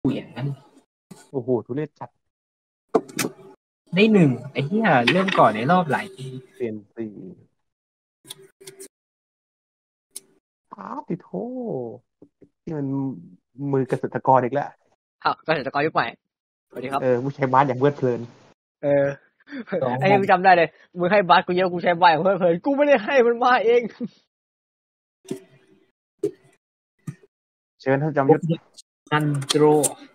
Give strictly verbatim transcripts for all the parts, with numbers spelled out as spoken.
อย่างนั้นโอ้โหทุเรศจัดได้หนึ่งไอ้เหี้ยเริ่มก่อนในรอบหลายปีเปลี่ยนสีอ้าวติโทที่มันมือเกษตรกรอีกแล้วอ้าวเกษตรกรยุคใหม่สวัสดีครับเออผู้ใช้บ้านอย่างเพลิดเพลินเออไอ้กูจำได้เลยมึงให้บาสกูเยอะกูใช้บ้านอย่างเพลิดเพลินกูไม่ได้ให้มันมาเองเชิญท่านจอมยุทธอันโดร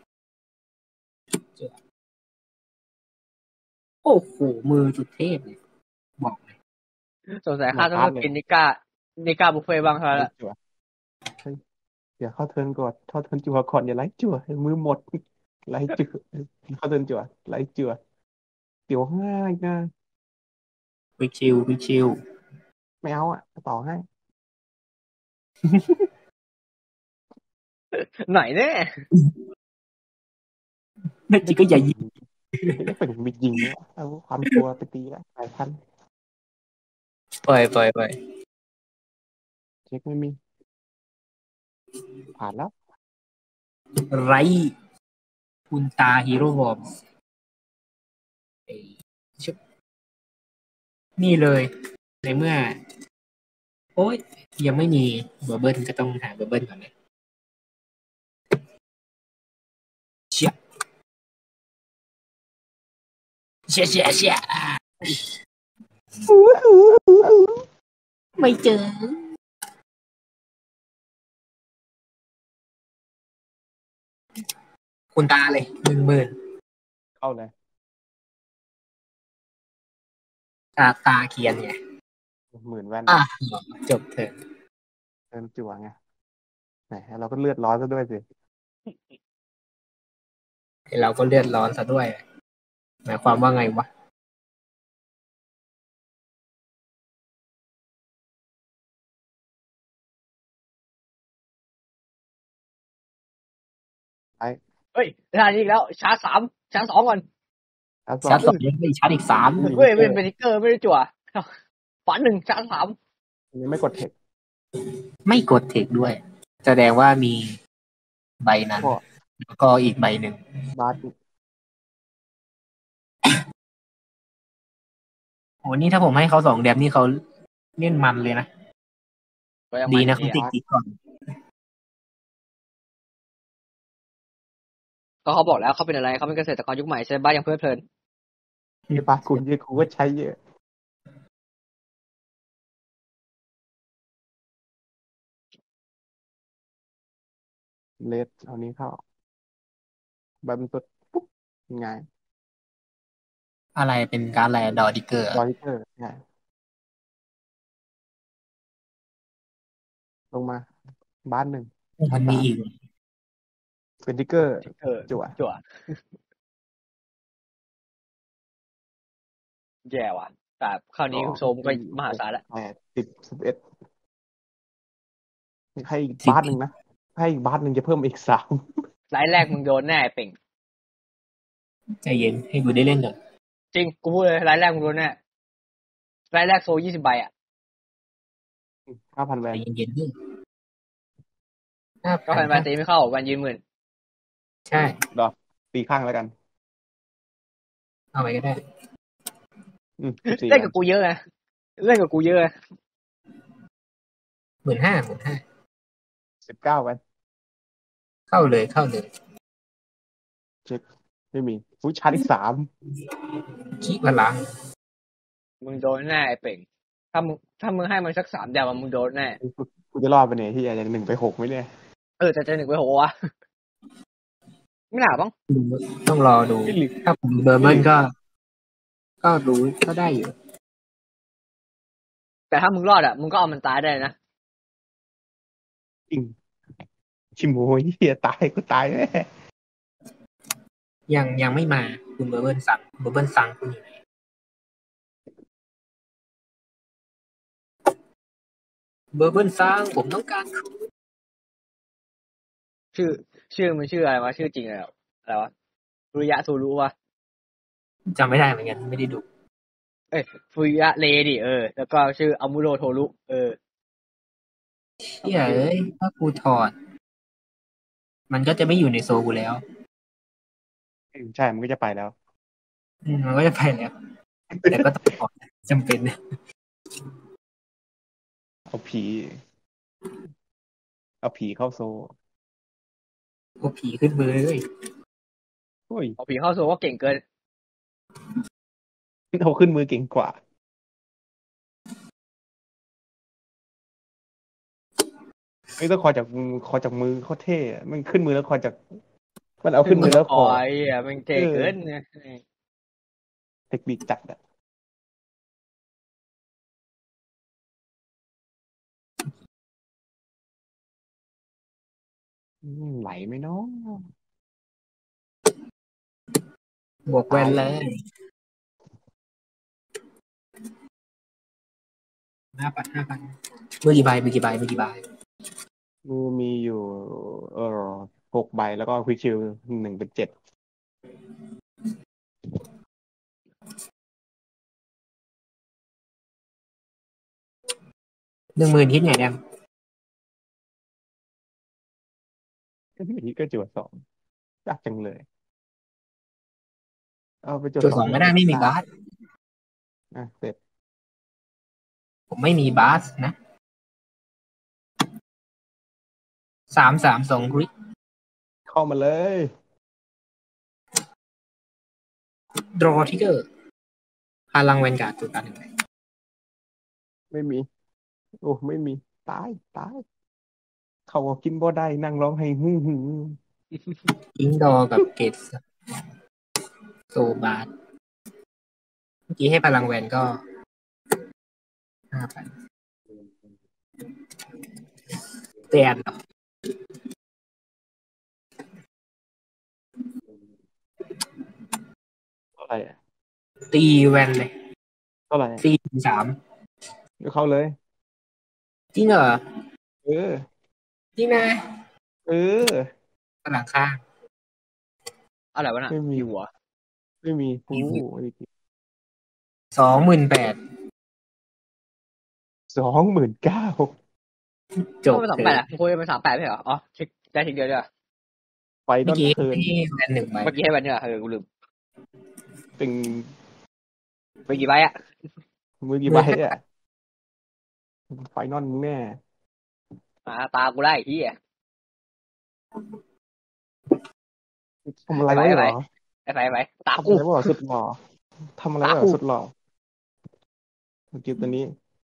โอ้โหมือจุดเทพเลยบอกเลยสงสัยข้าต้องกินนิก้านิก้าบุฟเฟ่บ้างแล้วเดี๋ยวเข้าเทิร์นก่อนเข้าเทิร์นจั่วก่อนอย่าไล่จั่วมือหมดไล่จั่วเข้าเทิร์นจั่วไล่จั่วเดี๋ยวง่ายนะวิชิววิชิวไม่เอาอ่ะต่อให้ไหนแน่ไม่จริงก็อย่ายิงไม่เป็นมิดยิงแล้วเอาความตัวไปตีแล้วหลายพันปล่อยปล่อยปล่อยเช็คไม่มีผ่านแล้วไรคุณตาฮีโร่บอมนี่เลยในเมื่อโอ๊ยยังไม่มีเบอร์เบิลก็ต้องหาเบอร์เบิลก่อนเลยเชี่ยเชี่ยเชี่ยเชี่ยไม่เจอคุณตาเลยหนึ่งหมื่นเข้าเลยตาตาเคียนไงหมื่นแว่นอ่ะจบเถอะเติมจั่วไงไหนเราก็เลือดร้อนซะด้วยสิเราก็เลือดร้อนซะด้วยหมายความว่าไงวะไอ้เฮ้ยทานอีกแล้วชาร์จสามชาร์จสองก่อนชาร์จสชาร์จสองยังไม่ชาร์จอีกสามเฮ้ยเป็นเป็นทิกเกอร์ไม่ได้จั่วฝันหนึ่งชาร์จสามยังไม่กดเทคไม่กดเทคด้วยแสดงว่ามีใบนั้นแล้วก็อีกใบหนึ่งบาสโอ้นี่ถ้าผมให้เขาสองแดมนี่เขาเล่นมันเลยนะดีนะเขาติดติดก่อนก็เขาบอกแล้วเขาเป็นอะไรเขาเป็นเกษตรกรยุคใหม่ใช้บ้านอย่างเพลิดเพลินที่บาสคุณเยอะคุณก็ใช้เยอะเลสเอานี้เข้าใบมันสุดปุ๊บง่ายอะไรเป็นการอะไรดอดิเกอร์ดอริเกอร์ง่ายลงมาบ้านหนึ่งมันมีอีกเป็นดิกเกอร์จั่วจั่วแย่ว่ะแต่คราวนี้โซมก็มหาศาลแล้วแปดสิบสิบเอ็ดให้อีกบ้านหนึ่งนะให้อีกบ้านหนึ่งจะเพิ่มอีกสามไลน์แรกมึงโดนแน่เป่งใจเย็นให้กูได้เล่นก่อนจริงกูพูดเลยไลน์แรกมึงโดนแน่ไลน์แรกโซยี่สิบใบอ่ะห้าพันแวนเย็นๆด้วยก็พันแวนตีไม่เข้าวันยืนหมื่นใช่ดอกตีข้างแล้วกันเอาไปก็ได้เล่นกับกูเยอะนะเล่นกับกูเยอะหมื่นห้าหมื่นห้าสิบเก้าวันเข้าเลยเข้าเลยเช็คไม่มีฟูชาร์จอีกสามขี้พลังมึงโดนแน่ไอ้เป่งถ้ามึงถ้ามึงให้มันสักสามเดียวมึงโดนแน่กูจะรอดไปเนี่ยที่จะหนึ่งไปหกไหมเนี่ยเออจะจะหนึ่งไปหกวะไม่หนาบ้างต้องรอดูถ้าผมเบอร์เบิลก็ก็รู้ก็ได้อยู่แต่ถ้ามึงรอดอ่ะมึงก็เอามันตายได้นะจริงชิโมยเฮียตายก็ตายแน่ยังยังไม่มาคุณเบอร์เบิลสั่งเบอร์เบิลสั่งคุณอยู่ไหนเบอร์เบิลสั่งผมต้องการชื่อชื่อมันชื่ออะไรวะชื่อจริงอะไรอะไรวะฟุริยะโทรุวะจำไม่ได้เหมือนกันไม่ได้ดูเอ้ยฟุริยะเลดิเออแล้วก็ชื่ออามุโรโทรุเออเฮ้ยถ้ากูถอดมันก็จะไม่อยู่ในโซกูแล้วใช่มันก็จะไปแล้วอืมมันก็จะไปแล้ว แต่ก็ต้องขอจำเป็นเอาผี เอาผีเข้าโซพวกผีขึ้นมือเลยโอ้ยเอาผีเข้าโซ่ก็เก่งเกินเอาขึ้นมือเก่งกว่าไม่ต้องคอยจากคอยจากมือเขาเท่อะมันขึ้นมือแล้วคอยจากมันเอาขึ้นมือแล้วคคออยอ่ะมันเก่งเกินเนี่ยเทคนิคจัดอะอืมไหลไหมเนาะบวกแวนเลยห้าพันห้าพันมือกี่ใบมือกี่ใบมือกี่ใบมือมีอยู่ เออหกใบแล้วก็ควิกชิลหนึ่งเป็นเจ็ดหนึ่งหมื่นฮิตไงแดมก็ที่นี้ก็จั่วสองยากจังเลย เอาไปจั่วจุดสสออง งไม่ได้ไม่มีบาสอ่ะเสร็จผมไม่มีบาสนะสามสามสองริเข้ามาเลยดรอทิกเกอร์พลังแวนการ์ดตัวการหนึ่งใบไม่มี โอ้ไม่มี ตาย ตาย เขาก็กินบ่ได้นั่งร้องให้ฮึ่ฮึ่อิงดอร์กับเกตโซบาสเมื่อกี้ให้พลังแวนก็ห้าพันเตียนเท่าไหร่อะตีแวนเลยเท่าไหร่สี่ถึงสามก็เข้าเลยจริงเหรอเออจริงนะเออพลังข้างอะไรวะน่ะไม่มีผิวหัวไม่มีโอ้มีโหสองหมื่นแปดสองหมื่นเก้าจบมันสามเถแปดอะอ่ะคุยเป็นสามแปดไม่ใช่เหรออ๋อเช็คได้ทีเดียวด้วยไฟนเมื่ออลกี้เทิร์นให้แวนหนึ่งใบเมื่อกี้ให้วันเนี่ยเออกูลืมเป็นไปกี่ใบอ่ะมือกี่ใบอ่ะไฟนอลมึงแน่อ่าตากูได้ที่อ่ะทำอะไรไว้เหรอไอ้ไฟไฟตาทำกูอะไรไว้เหรอสุดหล่อทำอะไรไว้เหรอสุดหล่อเมื่อกี้ตัวนี้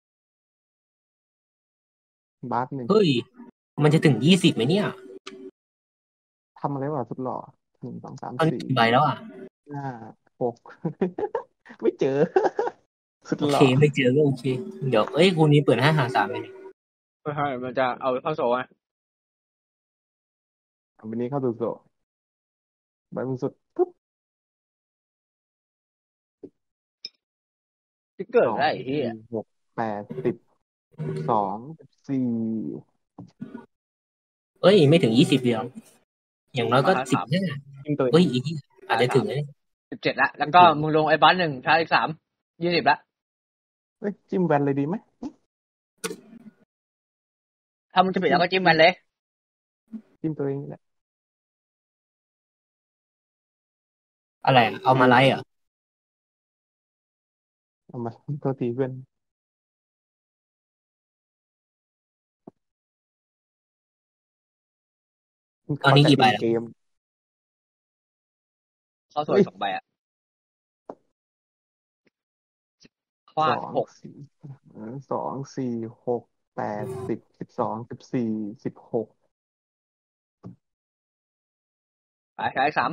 บาสหนึ่งเฮ้ย มันจะถึงยี่สิบไหมเนี่ยทำอะไรไว้เหรอสุดหล่อหนึ่งสองสามตอนนี้สี่กี่ใบแล้วอ่ะห้าหก ไม่เจอ สุดโอหล่เคอไม่เจอก็โอเค เดี๋ยว เอ้ยคูนี้เปิดห้าหาสามเลยไม่ใช่มันจะเอาเข้าโซ่อ่ะอันนี้เข้าสู่โซใบบนสุดปุ๊บที่เกิสดองได้ที่สี่หกแปดสิบสองสี่เอ้ย ไม่ถึงยี่สิบเดียว อย่างน้อยก็สิบห้ายิงตัวเอเฮ้ยงอีกอาจจะถึงเลยสิบเจ็ดละแล้วก็มึงลงไอ้บัสหนึ่งชาร์จอีกสามยี่สิบละเฮ้ยจิ้มแวนเลยดีไหมถ้ามึงจะปิดแล้วก็จิ้มมันเลยจิ้มตัวเองนี่แหละอะไรอะเอามาไลฟ์เหรอเอามาตัวตีเพื่อนตอนนี้กี่ใบแล้วเกมเข้าโซ่อีกสองใบอ่ะคว้าสองหกสี่เออสองสี่หกแปดสิบสิบสองสิบสี่สิบหกไปชาร์จอีกสาม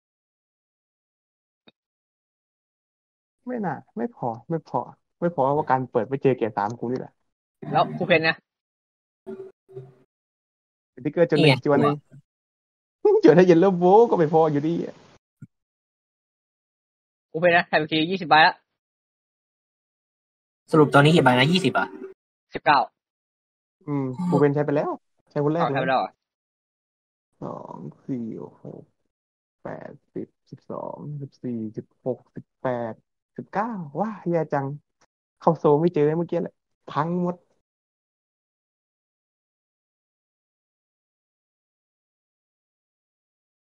ไม่น่าไม่พอไม่พอ ไม่พอว่าการเปิดไปเจอเกียร์สามกูนี่แหละแล้วคูเพนนะสติ๊กเกอร์จนหนึ่งนี่ไงจวนหนึ่งจวนได้เย็นแล้วโว้ก็ไม่พออยู่ดีอะคูเพนนะแถมอีกทียี่สิบใบละสรุปตอนนี้กี่ใบนะยี่สิบอ่ะสิบเก้าอืมกูเป็นใช้ไปแล้ว ใช้คนแรเอากใช้เลไปยแล้วเหรอสองสี่หกแปดสิบสิบสองสิบสี่สิบหกสิบแปดสิบเก้าว้าแย่จัง เข้าโซไม่เจอเมื่อกี้แหละพังหมด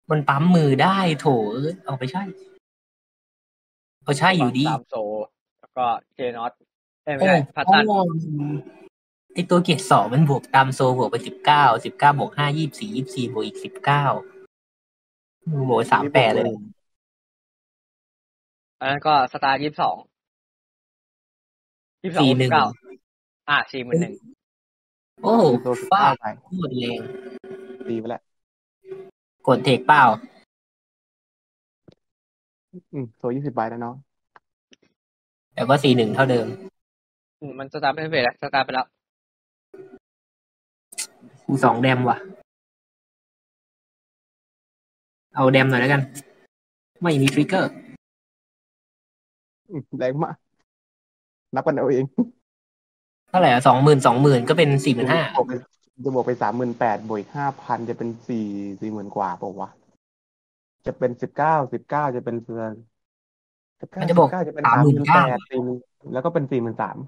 มันปั๊มมือได้โถเอ้ยเอาไปใช่เอาใช่อยู่ดีตามโซแล้วก็เจนอตเอ้ยไม่โอ้ใช่พัตตันโอ้ไอตัวเกียร์สองมันบวกตามโซบวกไปสิบเก้าสิบเก้าบวกห้ายี่สิบสี่ยี่สิบสี่บวกอีกสิบเก้าบวกสามแปดเลยอันนั้นก็สตาร์ยี่สิบสองยี่สิบสองสี่สิหนึ่บงเก้าอ่ะสี่หมื่นหนึ่งโอ้ตีตัวสิบฟ้าเก้าไปหมดแรงตีไปแล้วกดเทคเปล่าอืมโซยี่สิบใบแล้วเนาะแต่ก็สี่หนึ่งเท่าเดิมมันสตาร์เป็นเฟสแล้วสตาร์ไปแล้วกูสองแดมว่ะ เอาแดมหน่อยแล้วกัน ไม่มีทริกเกอร์อืมแรงมากนับกันเอาเองเท่าไหร่อ่ะสองหมื่นสองหมื่นก็เป็นสี่หมื่นห้าบวกไปจะบวกไปสามหมื่นแปดบวกอีกห้าพันจะเป็นสี่สี่หมื่นกว่าเปล่าวะจะเป็นสิบเก้าสิบเก้าจะเป็นเดือนสิบเก้ามันจะบอกสิบเก้าจะเป็นสาสาม มหหมื่มื่นนเก้าแปดสี่แล้วก็เป็นสี่หมื่นสาม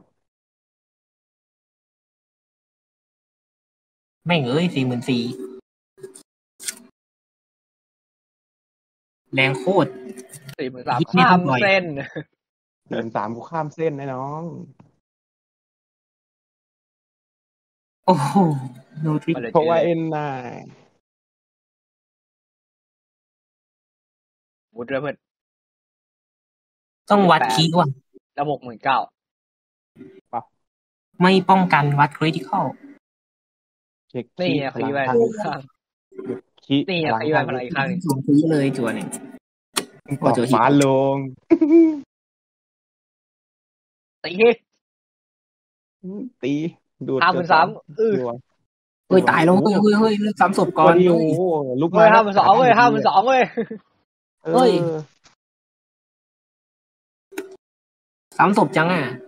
แม่งเอ้ยสี่หมื่นสี่แรงโคตรสี่หมื่นสามฮิตไม่ข้าต้อมงปล่อยเส้นสี่หมื่นสามกูข้ามเส้นแน่น้องโอ้โหโนทริกเพราะว่าเอ็นน่ะมุดเลยเพื่อนต้องวัดคีย์ว่ะแล้วหกหมื่นเก้าไม่ป้องกันวัดคริติคอลเช็คนี่คีไงพคีลังแวนข้างข้างคีนี่ไงพลังคีแวข้าน งพลังอีกข้างหนึ่งสูงคีย์เลยจัวหนึ่ง โอ้ต่อโจฮิตฟ้าลงตีตีดูดห้าหมื่นสามเออเฮ้ยตายแล้วเฮ้ยเฮ้ยเฮ้ยเลือกซ้ำศพก่อนโอ้เฮ้ยโหลุกเว้มายห้าหมื่นสองเว้ยห้าหมื่นสองเว้ยเอเฮ้อยซ้ำศพจังอ่ะ